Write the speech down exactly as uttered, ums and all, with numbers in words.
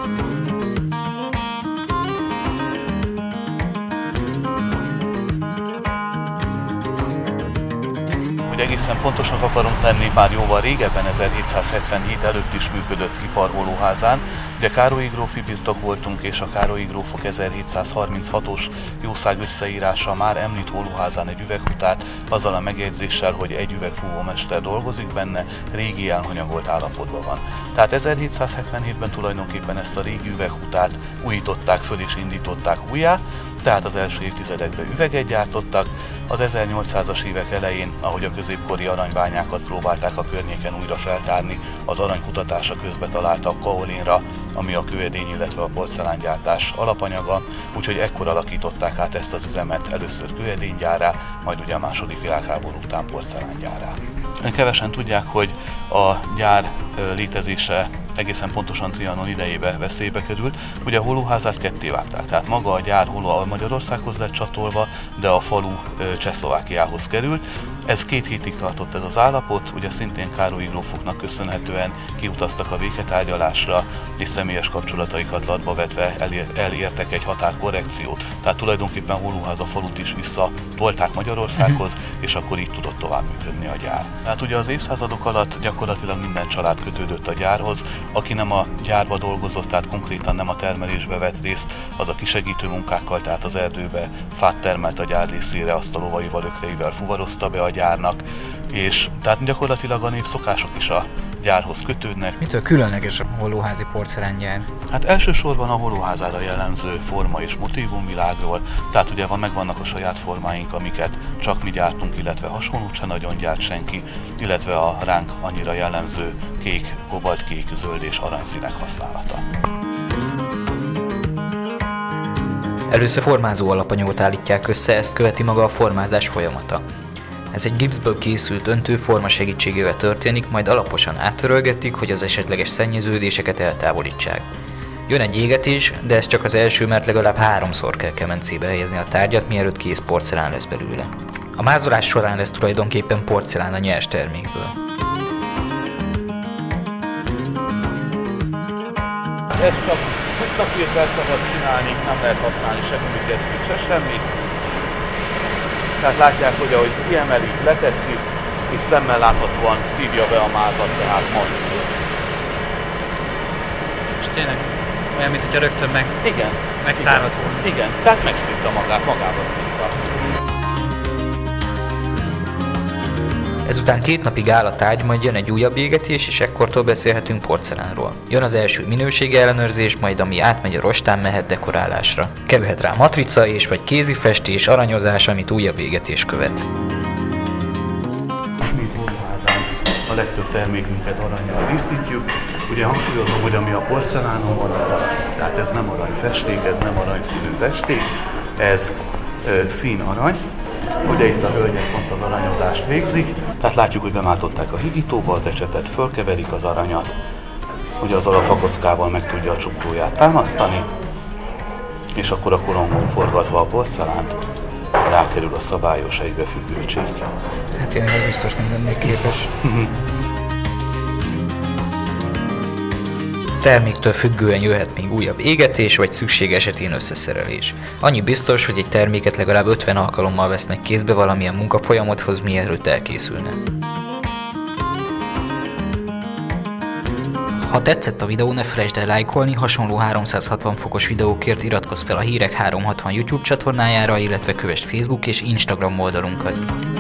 Hogy egészen pontosak akarunk lenni, már jóval régebben, ezerhétszázhetvenhét előtt is működött ipar hólóházán. Ugye Károlyi grófi birtok voltunk, és a Károlyi grófok ezerhétszázharminchatos jószág összeírása már említ hólóházán egy üveghutát, azzal a megjegyzéssel, hogy egy üvegfúvómester dolgozik benne, régi elhanyagolt állapotban van. Tehát ezerhétszázhetvenhétben tulajdonképpen ezt a régi üveghutát újították föl és indították újjá, tehát az első évtizedekben üveget gyártottak. Az ezernyolcszázas évek elején, ahogy a középkori aranybányákat próbálták a környéken újra feltárni, az aranykutatása közben találtak kaolinra, ami a kőedény, illetve a porcelángyártás alapanyaga, úgyhogy ekkor alakították át ezt az üzemet először kőedénygyárrá, majd ugye a második világháború után porcelángyárrá. Kevesen tudják, hogy a gyár létezése egészen pontosan Trianon idejében veszélybe került. Ugye a hólóházát ketté vágták, tehát maga a gyár hóló Magyarországhoz lett csatolva, de a falu Csehszlovákiához került. Ez két hétig tartott ez az állapot, ugye szintén Károlyi grófoknak köszönhetően kiutaztak a béketárgyalásra, és személyes kapcsolataikat latba vetve elér, elértek egy határkorrekciót. Tehát tulajdonképpen Hólóháza falut is visszatolták Magyarországhoz, uh-huh. és akkor így tudott tovább működni a gyár. Tehát ugye az évszázadok alatt gyakorlatilag minden család kötődött a gyárhoz, aki nem a gyárba dolgozott, tehát konkrétan nem a termelésbe vett részt, az a kisegítő munkákkal, tehát az erdőbe fát termelt a gyár részére, azt a lovaival, ökreivel fuvarozta be a gyárnak, és tehát gyakorlatilag a népszokások is a gyárhoz kötődnek. Mitől különleges a hólóházi porcelángyár? Hát elsősorban a hólóházára jellemző forma és motívumvilágról, tehát ugye van, megvannak a saját formáink, amiket csak mi gyártunk, illetve hasonlót se nagyon gyárt senki, illetve a ránk annyira jellemző kék, kobaltkék, zöld és aranyszínek használata. Először formázó alapanyagot állítják össze, ezt követi maga a formázás folyamata. Ez egy gipszből készült öntőforma segítségével történik, majd alaposan áttörölgetik, hogy az esetleges szennyeződéseket eltávolítsák. Jön egy égetés, de ez csak az első, mert legalább háromszor kell kemencébe helyezni a tárgyat, mielőtt kész porcelán lesz belőle. A mázolás során lesz tulajdonképpen porcelán a nyers termékből. Ez csak pusztakézzel szabad csinálni, nem lehet használni se gumikesztyűt, se semmit. Tehát látják, hogy ahogy kiemeli, leteszi, és szemmel láthatóan szívja be a mázat, tehát mond. És tényleg olyan, mint hogyha rögtön meg, igen, megszáradt volna. Igen, igen, tehát megszívta magát, magába szívta. Ezután két napig áll a tárgy, majd jön egy újabb égetés, és ekkortól beszélhetünk porcelánról. Jön az első minőségi ellenőrzés, majd ami átmegy a rostán, mehet dekorálásra. Kerülhet rá matrica és vagy kézifestés, aranyozás, amit újabb égetés követ. Mi hólóházán a legtöbb termékünket arannyal díszítjük. Ugye hangsúlyozom, hogy ami a porcelánon van, az arany. Tehát ez nem aranyfesték, ez nem aranyszínű festék, ez ö, színarany. Ugye itt a hölgyek pont az aranyozást végzik, tehát látjuk, hogy bemátották a higítóba, az ecsetet fölkeverik az aranyat, ugye az alafakockával meg tudja a csuklóját támasztani, és akkor a korongon forgatva a porcelánt rákerül a szabályos egybefüggő csík. Hát én biztos nem lennék képes. Terméktől függően jöhet még újabb égetés, vagy szükség esetén összeszerelés. Annyi biztos, hogy egy terméket legalább ötven alkalommal vesznek kézbe valamilyen munkafolyamathoz, mielőtt elkészülne. Ha tetszett a videó, ne felejtsd el lájkolni, hasonló háromszázhatvan fokos videókért iratkozz fel a Hírek háromszázhatvan YouTube csatornájára, illetve kövesd Facebook és Instagram oldalunkat.